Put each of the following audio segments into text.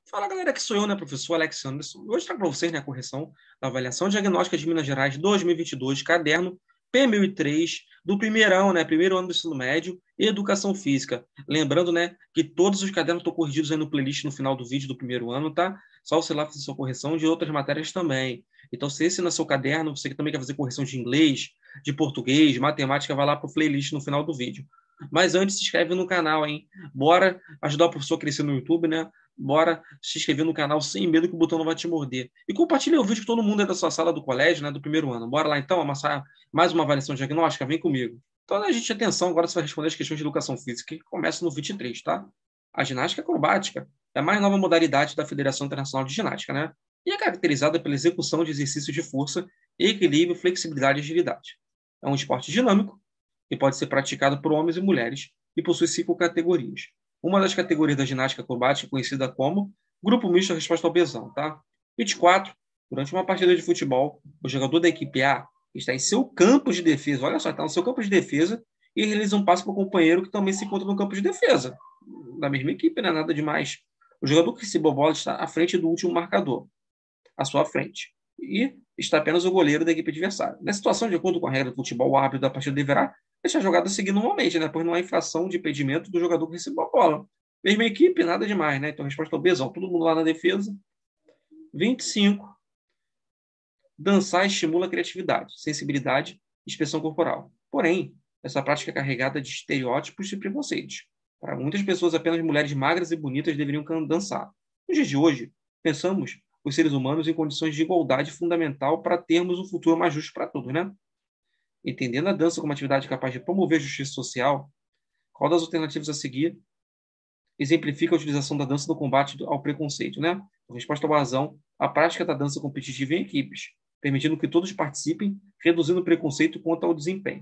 Fala galera, que sou eu, né, professor Alex Anderson. Hoje trago para vocês, né, a correção da avaliação diagnóstica de Minas Gerais 2022, caderno P1003, do primeirão, né, primeiro ano do ensino médio, e educação física. Lembrando, né, que todos os cadernos estão corrigidos aí no playlist no final do vídeo do primeiro ano, tá? Só você lá fazer sua correção de outras matérias também. Então, se esse não é seu caderno, você que também quer fazer correção de inglês, de português, de matemática, vai lá para o playlist no final do vídeo. Mas antes, se inscreve no canal, hein? Bora ajudar o professor a crescer no YouTube, né? Bora se inscrever no canal sem medo que o botão não vai te morder. E compartilha o vídeo com todo mundo aí da sua sala do colégio, né, do primeiro ano. Bora lá então, amassar mais uma avaliação diagnóstica? Vem comigo. Então, né, gente, atenção, agora você vai responder as questões de educação física, que começam no 23, tá? A ginástica acrobática é a mais nova modalidade da Federação Internacional de Ginástica, né? E é caracterizada pela execução de exercícios de força, equilíbrio, flexibilidade e agilidade. É um esporte dinâmico que pode ser praticado por homens e mulheres e possui 5 categorias. Uma das categorias da ginástica acrobática conhecida como grupo misto resposta ao pesão, tá? 24. Durante uma partida de futebol, o jogador da equipe A está em seu campo de defesa, olha só, está no seu campo de defesa e realiza um passe para o companheiro que também se encontra no campo de defesa, da mesma equipe, não é nada demais. O jogador que recebeu a bola está à frente do último marcador, à sua frente, e está apenas o goleiro da equipe adversária. Nessa situação, de acordo com a regra do futebol, o árbitro da partida deverá deixar a jogada seguir normalmente, né? Pois não há infração de impedimento do jogador que recebeu a bola. Mesma equipe, nada demais, né? Então, resposta ao besão. Todo mundo lá na defesa. 25. Dançar estimula a criatividade, sensibilidade e expressão corporal. Porém, essa prática é carregada de estereótipos e preconceitos. Para muitas pessoas, apenas mulheres magras e bonitas deveriam dançar. Nos dias de hoje, pensamos os seres humanos em condições de igualdade fundamental para termos um futuro mais justo para todos, né? Entendendo a dança como atividade capaz de promover a justiça social, qual das alternativas a seguir exemplifica a utilização da dança no combate ao preconceito, né? A resposta ao razão, a prática da dança competitiva em equipes, permitindo que todos participem, reduzindo o preconceito quanto ao desempenho.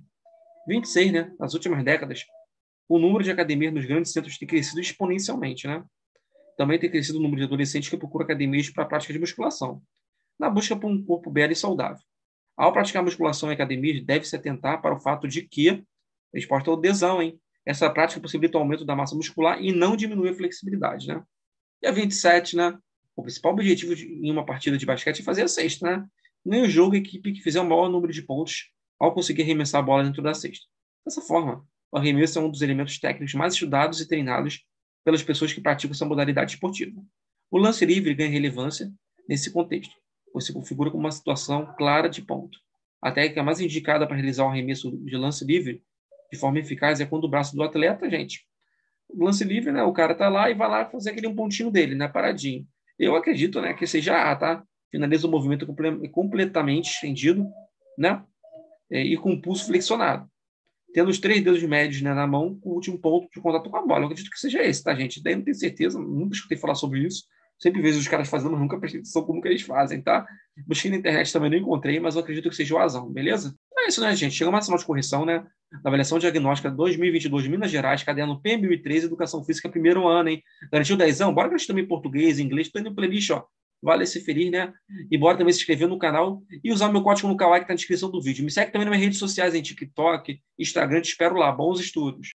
26, né? Nas últimas décadas, o número de academias nos grandes centros tem crescido exponencialmente, né? Também tem crescido o número de adolescentes que procuram academias para a prática de musculação, na busca por um corpo belo e saudável. Ao praticar musculação em academias, deve-se atentar para o fato de que, resposta ao adesão, hein? Essa prática possibilita o aumento da massa muscular e não diminui a flexibilidade, né? E a 27, né? O principal objetivo em uma partida de basquete é fazer a cesta, né? Nem o jogo a equipe que fizer o maior número de pontos ao conseguir arremessar a bola dentro da cesta. Dessa forma, o arremesso é um dos elementos técnicos mais estudados e treinados pelas pessoas que praticam essa modalidade esportiva. O lance livre ganha relevância nesse contexto, pois se configura como uma situação clara de ponto. A técnica mais indicada para realizar o arremesso de lance livre de forma eficaz é quando o braço do atleta, gente, o lance livre, né? O cara tá lá e vai lá fazer aquele um pontinho dele, né? Paradinho. Eu acredito, né, que seja A, tá? Finaliza o movimento completamente estendido, né? E com o pulso flexionado. Tendo os 3 dedos médios, né, na mão, com o último ponto de contato com a bola. Eu acredito que seja esse, tá, gente? Daí não tenho certeza, nunca escutei falar sobre isso. Sempre vejo os caras fazendo, mas nunca prestei atenção como que eles fazem, tá? Busquei na internet também, não encontrei, mas eu acredito que seja o azão, beleza? Então é isso, né, gente? Chegamos à final de correção, né? Da avaliação diagnóstica 2022 de Minas Gerais, caderno P1013, Educação Física, primeiro ano, hein? Garantiu 10? Bora que também português, inglês, tô indo no playlist, ó. Vale se ferir, né? E bora também se inscrever no canal e usar o meu código no Kawaii que tá na descrição do vídeo. Me segue também nas minhas redes sociais, em TikTok, Instagram, te espero lá. Bons estudos!